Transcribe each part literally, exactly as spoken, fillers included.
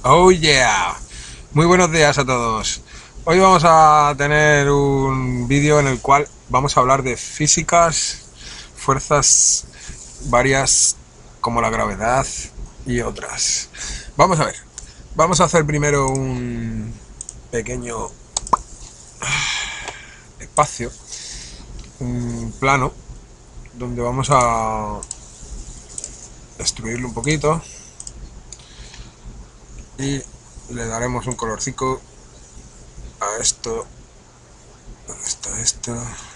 Oh yeah, muy buenos días a todos. Hoy vamos a tener un vídeo en el cual vamos a hablar de físicas, fuerzas varias como la gravedad y otras. Vamos a ver, vamos a hacer primero un pequeño espacio, un plano, donde vamos a destruirlo un poquito y le daremos un colorcico a esto. ¿Dónde está esto?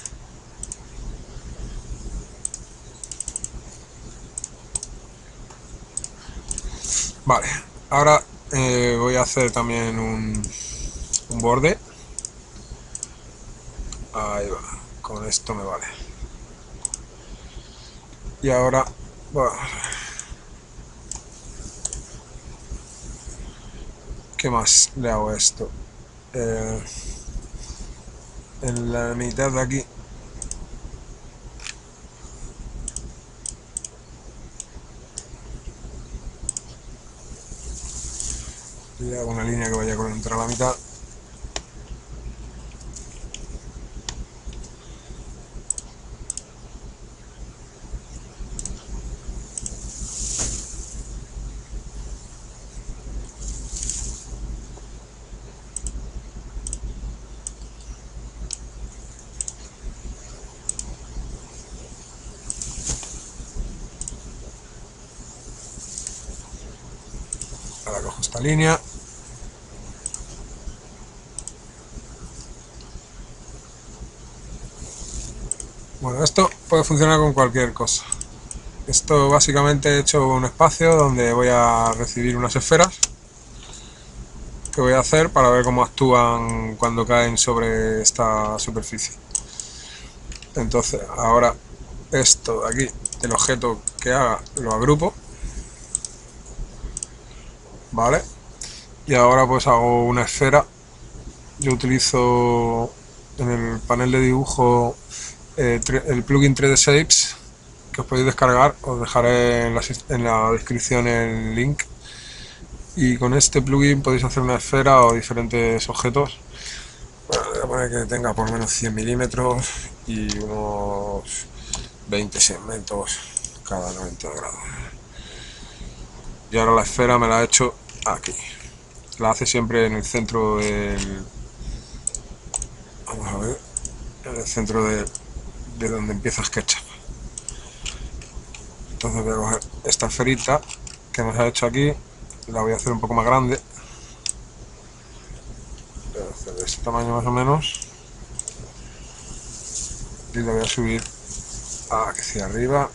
Vale, ahora eh, voy a hacer también un, un borde. Ahí va, con esto me vale. Y ahora, bueno, ¿qué más le hago a esto? Eh, en la mitad de aquí le hago una línea que vaya contra la mitad. Ahora cojo esta línea. Bueno, esto puede funcionar con cualquier cosa. Esto básicamente he hecho un espacio donde voy a recibir unas esferas que voy a hacer para ver cómo actúan cuando caen sobre esta superficie. Entonces ahora esto de aquí, el objeto que haga, lo agrupo, vale, y ahora pues hago una esfera. Yo utilizo en el panel de dibujo eh, el plugin tres D Shapes, que os podéis descargar. Os dejaré en la, en la descripción el link, y con este plugin podéis hacer una esfera o diferentes objetos. Bueno, voy a poner que tenga por lo menos cien milímetros y unos veinte segmentos cada noventa grados. Y ahora la esfera me la he hecho aquí. La hace siempre en el centro del... Vamos a ver. En el centro de, de donde empieza SketchUp. Entonces voy a coger esta esferita que nos ha hecho aquí. La voy a hacer un poco más grande. Voy a hacer de este tamaño más o menos. Y la voy a subir hacia arriba.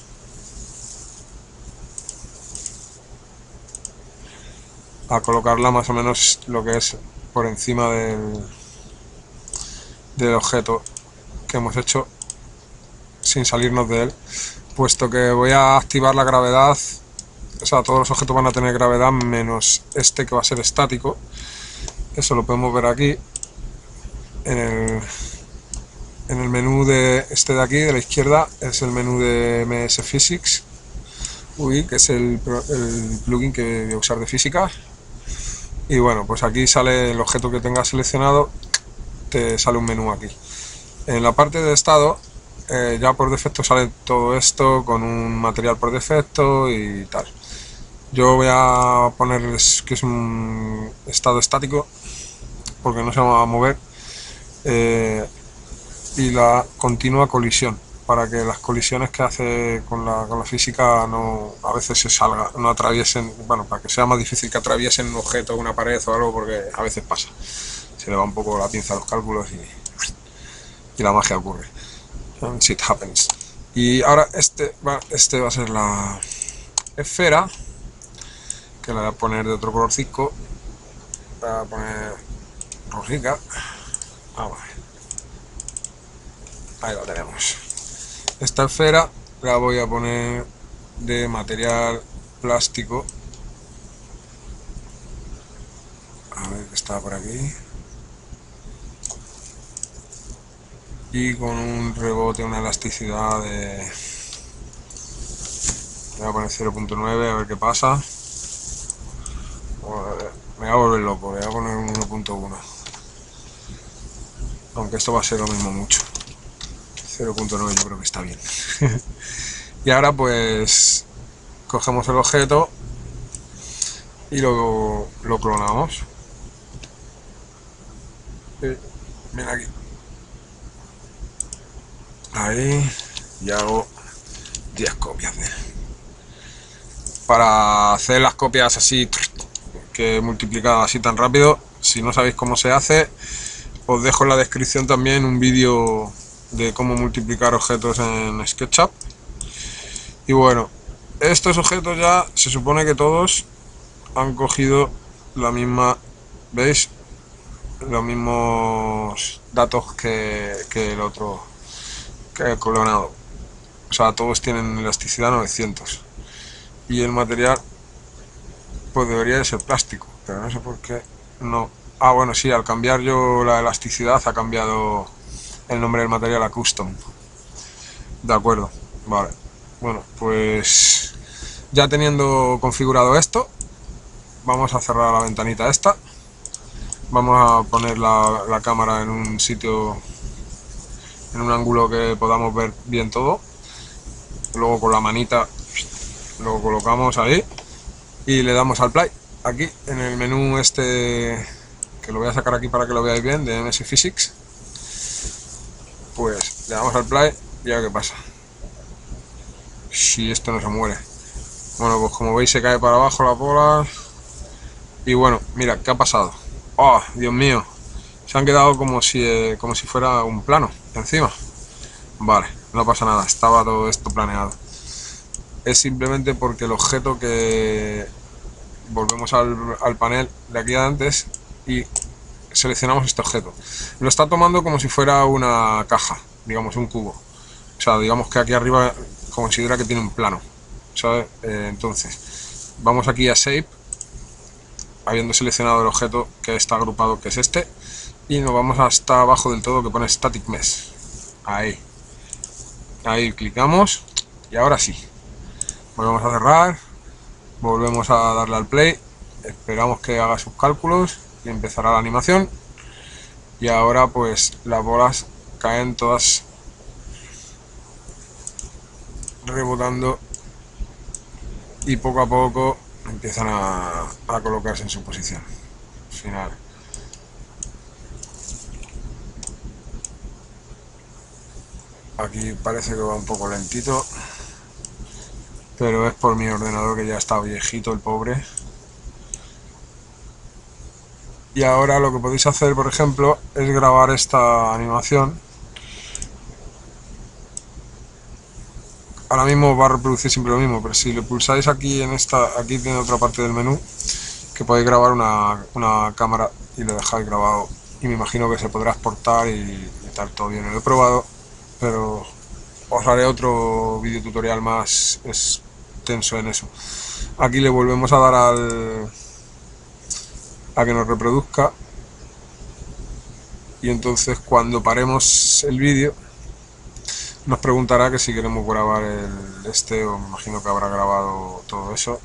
A colocarla más o menos lo que es por encima del, del objeto que hemos hecho, sin salirnos de él, puesto que voy a activar la gravedad. O sea, todos los objetos van a tener gravedad menos este, que va a ser estático. Eso lo podemos ver aquí en el, en el menú de este de aquí, de la izquierda, es el menú de M S Physics U I, que es el, el plugin que voy a usar de física. Y bueno, pues aquí sale el objeto que tengas seleccionado, te sale un menú aquí. En la parte de estado, eh, ya por defecto sale todo esto con un material por defecto y tal. Yo voy a poner que es un estado estático, porque no se va a mover, eh, y la continua colisión, para que las colisiones que hace con la, con la física no, a veces se salga, no atraviesen, bueno, para que sea más difícil que atraviesen un objeto, una pared o algo, porque a veces pasa, se le va un poco la pinza a los cálculos y, y la magia ocurre. Shit happens. Y ahora este va, este va a ser la esfera, que la voy a poner de otro colorcico. Voy a poner rosica. Ah, vale. Ahí la tenemos. Esta esfera la voy a poner de material plástico. A ver que está por aquí. Y con un rebote, una elasticidad de... Voy a poner cero punto nueve, a ver qué pasa. Me voy a volver loco, voy a poner un uno punto uno. Aunque esto va a ser lo mismo mucho. cero punto nueve yo creo que está bien. Y ahora pues cogemos el objeto y lo, lo clonamos. Y, mira aquí. Ahí. Y hago diez copias de él. Para hacer las copias así, que multiplicadas así tan rápido, si no sabéis cómo se hace, os dejo en la descripción también un vídeo de cómo multiplicar objetos en SketchUp. Y bueno, estos objetos ya se supone que todos han cogido la misma, ¿veis? Los mismos datos que, que el otro, que el clonado. O sea, todos tienen elasticidad novecientos. Y el material pues debería de ser plástico, pero no sé por qué no. Ah, bueno, sí, al cambiar yo la elasticidad ha cambiado el nombre del material a custom. De acuerdo, vale. Bueno, pues ya teniendo configurado esto, vamos a cerrar la ventanita esta. Vamos a poner la, la cámara en un sitio, en un ángulo que podamos ver bien todo. Luego con la manita lo colocamos ahí y le damos al play. Aquí en el menú este, que lo voy a sacar aquí para que lo veáis bien, de M S Physics, pues le damos al play y a ver qué pasa. Si esto no se muere. Bueno, pues como veis se cae para abajo la bola. Y bueno, mira, ¿qué ha pasado? ¡Oh, Dios mío! Se han quedado como si, eh, como si fuera un plano encima. Vale, no pasa nada, estaba todo esto planeado. Es simplemente porque el objeto que... Volvemos al, al panel de aquí antes y seleccionamos este objeto. Lo está tomando como si fuera una caja, digamos un cubo. O sea, digamos que aquí arriba considera que tiene un plano, ¿sabes? Eh, entonces, vamos aquí a Shape, habiendo seleccionado el objeto que está agrupado, que es este, y nos vamos hasta abajo del todo que pone Static Mesh. Ahí. Ahí clicamos y ahora sí. Volvemos a cerrar, volvemos a darle al play, esperamos que haga sus cálculos y empezará la animación. Y ahora pues las bolas caen todas rebotando y poco a poco empiezan a, a colocarse en su posición final. Aquí parece que va un poco lentito, pero es por mi ordenador que ya está viejito el pobre. Y ahora lo que podéis hacer, por ejemplo, es grabar esta animación. Ahora mismo va a reproducir siempre lo mismo, pero si le pulsáis aquí en esta, aquí tiene otra parte del menú que podéis grabar una, una cámara y lo dejáis grabado. Y me imagino que se podrá exportar y, y tal, todo bien. Lo he probado, pero os haré otro vídeo tutorial más extenso en eso. Aquí le volvemos a dar al a que nos reproduzca y entonces cuando paremos el vídeo nos preguntará que si queremos grabar el este, o me imagino que habrá grabado todo eso.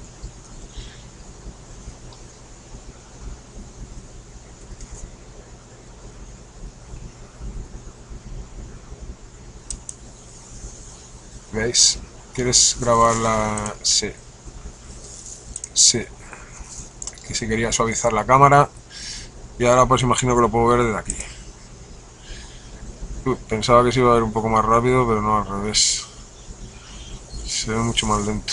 ¿Veis? ¿Quieres grabarla? Sí. Sí. Que si quería suavizar la cámara. Y ahora pues imagino que lo puedo ver desde aquí. Uy, pensaba que se iba a ver un poco más rápido, pero no, al revés. Se ve mucho más lento.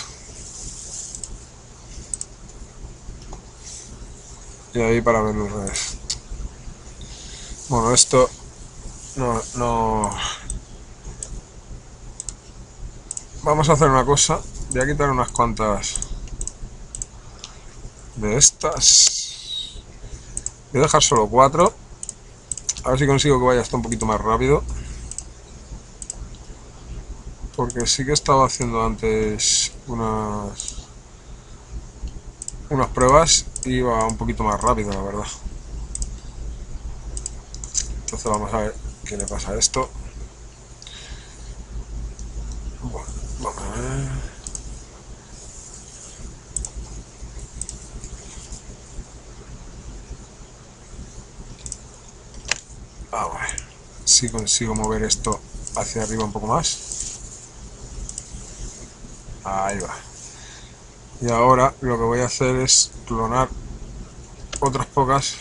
Y ahí para verlo al revés. Bueno, esto no, no... Vamos a hacer una cosa. Voy a quitar unas cuantas de estas. Voy a dejar solo cuatro. A ver si consigo que vaya hasta un poquito más rápido. Porque sí que estaba haciendo antes unas unas pruebas y iba un poquito más rápido, la verdad. Entonces vamos a ver qué le pasa a esto. Bueno, vamos a ver. Vamos a ver si consigo mover esto hacia arriba un poco más. Ahí va. Y ahora lo que voy a hacer es clonar otras pocas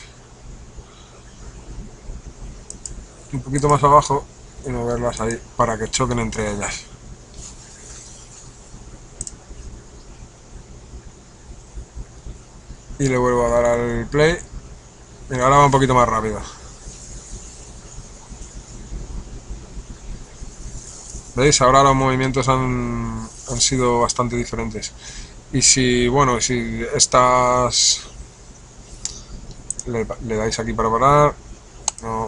un poquito más abajo y moverlas ahí para que choquen entre ellas. Y le vuelvo a dar al play. Mira, ahora va un poquito más rápido. ¿Veis? Ahora los movimientos han, han sido bastante diferentes. Y si, bueno, si estas... Le, le dais aquí para parar. No.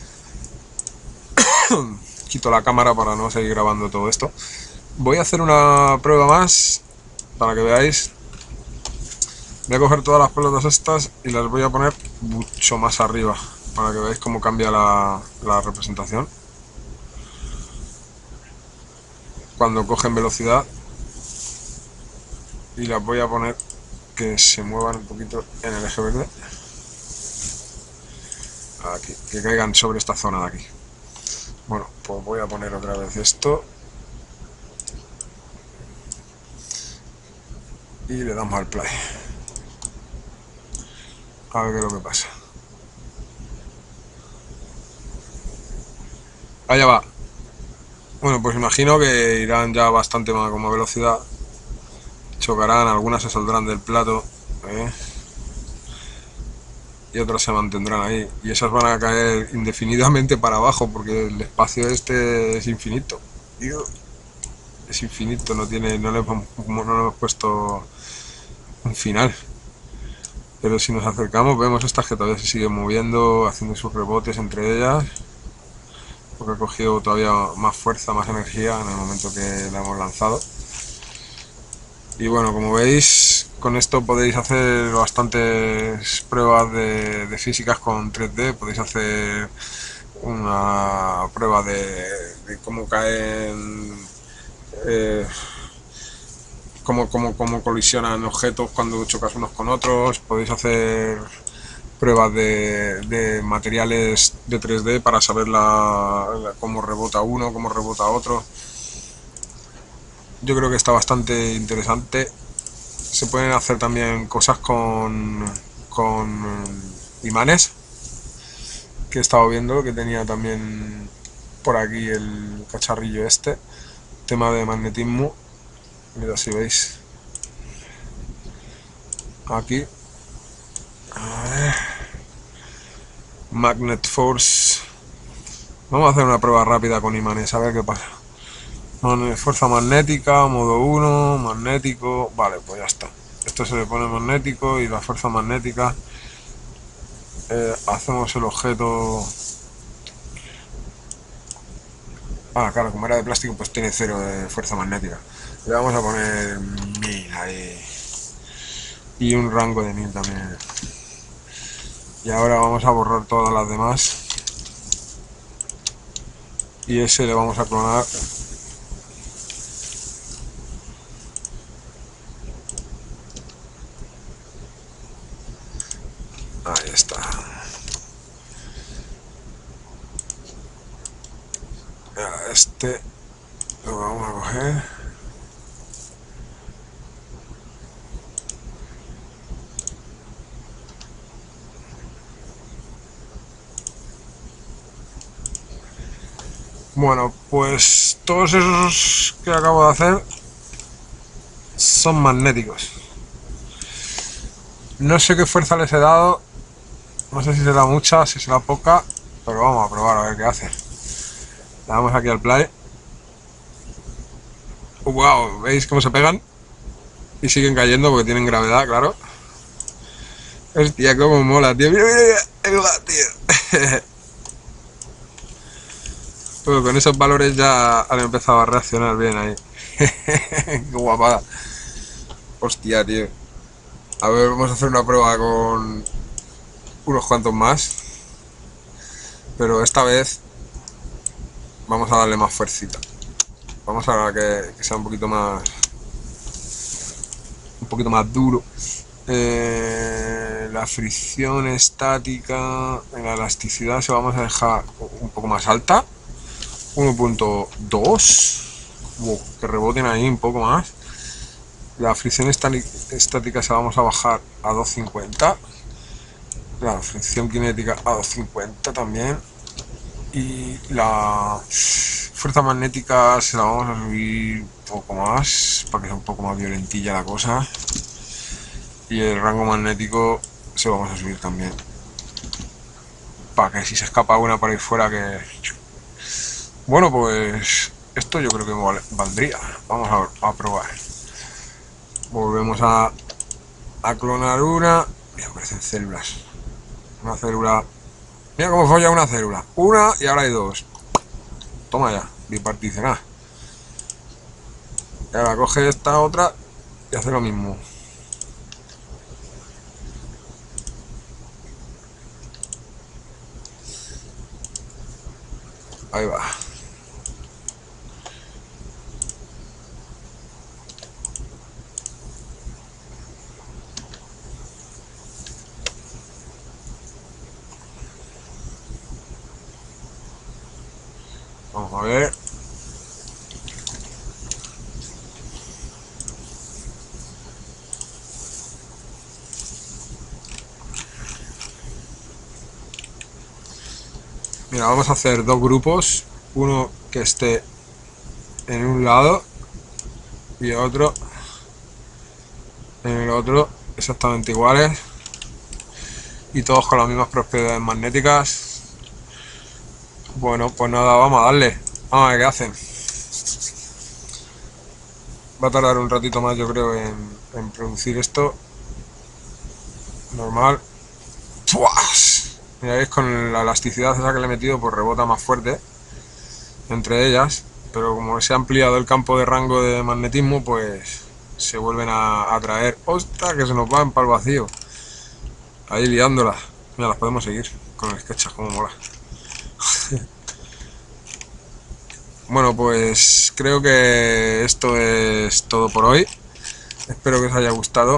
Quito la cámara para no seguir grabando todo esto. Voy a hacer una prueba más para que veáis. Voy a coger todas las pelotas estas y las voy a poner mucho más arriba para que veáis cómo cambia la, la representación cuando cogen velocidad, y las voy a poner que se muevan un poquito en el eje verde, aquí, que caigan sobre esta zona de aquí. Bueno, pues voy a poner otra vez esto y le damos al play a ver qué es lo que pasa. Allá va. Bueno, pues imagino que irán ya bastante más como velocidad, chocarán, algunas se saldrán del plato, ¿eh? Y otras se mantendrán ahí, y esas van a caer indefinidamente para abajo porque el espacio este es infinito. Es infinito, no tiene, no le, no le hemos puesto un final. Pero si nos acercamos vemos estas que todavía se siguen moviendo, haciendo sus rebotes entre ellas, porque ha cogido todavía más fuerza, más energía en el momento que la hemos lanzado. Y bueno, como veis, con esto podéis hacer bastantes pruebas de, de físicas con tres D. Podéis hacer una prueba de, de cómo caen, eh, cómo, cómo, cómo colisionan objetos cuando chocas unos con otros. Podéis hacer pruebas de, de materiales de tres D para saber la, la, cómo rebota uno, cómo rebota otro. Yo creo que está bastante interesante. Se pueden hacer también cosas con, con imanes, que he estado viendo, que tenía también por aquí el cacharrillo este, tema de magnetismo. Mirad si veis aquí, a ver, Magnet Force. Vamos a hacer una prueba rápida con imanes, a ver qué pasa. Fuerza magnética, modo uno, magnético. Vale, pues ya está. Esto se le pone magnético y la fuerza magnética, eh, hacemos el objeto. Ah, claro, como era de plástico pues tiene cero de fuerza magnética. Le vamos a poner mil ahí y un rango de mil también. Y ahora vamos a borrar todas las demás y ese le vamos a clonar. Ahí está. Este lo vamos a coger. Bueno, pues todos esos que acabo de hacer son magnéticos. No sé qué fuerza les he dado, no sé si será mucha, si será poca, pero vamos a probar a ver qué hace. Le damos aquí al play. Wow, ¿veis cómo se pegan? Y siguen cayendo porque tienen gravedad, claro. Hostia, cómo mola, tío. Mira, mira, mira, tío. Bueno, con esos valores ya han empezado a reaccionar bien ahí. Qué guapada. Hostia, tío. A ver, vamos a hacer una prueba con unos cuantos más. Pero esta vez vamos a darle más fuercita. Vamos a que, que sea un poquito más un poquito más duro. Eh, la la fricción estática, en la elasticidad se vamos a dejar un poco más alta, uno punto dos, wow, que reboten ahí un poco más. La fricción estática se vamos a bajar a dos cincuenta, la fricción cinética a dos cincuenta también, y la fuerza magnética se la vamos a subir un poco más para que sea un poco más violentilla la cosa, y el rango magnético se lo vamos a subir también para que si se escapa una por ahí fuera que... Bueno, pues esto yo creo que me valdría. Vamos a, a probar. Volvemos a, a clonar una. Mira, aparecen células. Una célula. Mira cómo folla una célula. Una y ahora hay dos. Toma ya, biparticionada. Y ahora coge esta otra y hace lo mismo. Ahí va. Vamos a ver. Mira, vamos a hacer dos grupos. Uno que esté en un lado y otro en el otro, exactamente iguales. Y todos con las mismas propiedades magnéticas. Bueno, pues nada, vamos a darle. Vamos a ver qué hacen. Va a tardar un ratito más, yo creo, en, en producir esto. Normal. ¡Puas! Mira, veis, con la elasticidad esa que le he metido, pues rebota más fuerte entre ellas. Pero como se ha ampliado el campo de rango de magnetismo, pues se vuelven a atraer. ¡Ostras! Que se nos van para el vacío. Ahí liándolas. Mira, las podemos seguir con el SketchUp, como mola. Bueno, pues creo que esto es todo por hoy. Espero que os haya gustado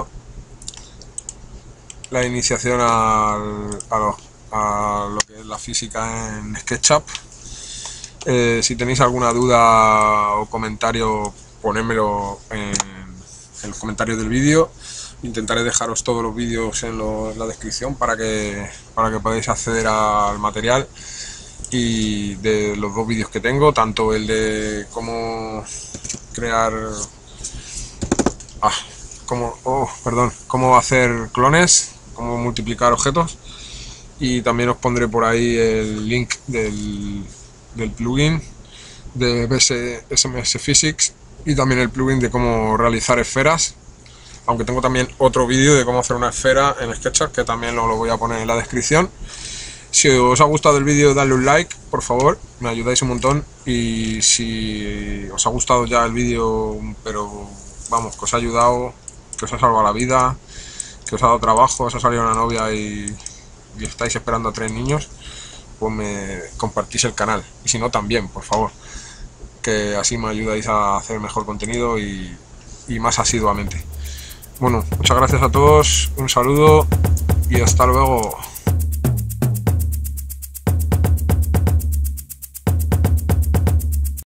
la iniciación al, a, lo, a lo que es la física en SketchUp. Eh, si tenéis alguna duda o comentario, ponedmelo en, en los comentarios del vídeo. Intentaré dejaros todos los vídeos en, lo, en la descripción para que, para que podáis acceder al material. Y de los dos vídeos que tengo, tanto el de cómo crear ah, cómo, oh, perdón, cómo hacer clones, cómo multiplicar objetos, y también os pondré por ahí el link del, del plugin de S M S Physics y también el plugin de cómo realizar esferas, aunque tengo también otro vídeo de cómo hacer una esfera en SketchUp que también lo, lo voy a poner en la descripción. Si os ha gustado el vídeo, dadle un like, por favor, me ayudáis un montón. Y si os ha gustado ya el vídeo, pero vamos, que os ha ayudado, que os ha salvado la vida, que os ha dado trabajo, os ha salido una novia y, y estáis esperando a tres niños, pues me compartís el canal. Y si no, también, por favor, que así me ayudáis a hacer mejor contenido y, y más asiduamente. Bueno, muchas gracias a todos, un saludo y hasta luego.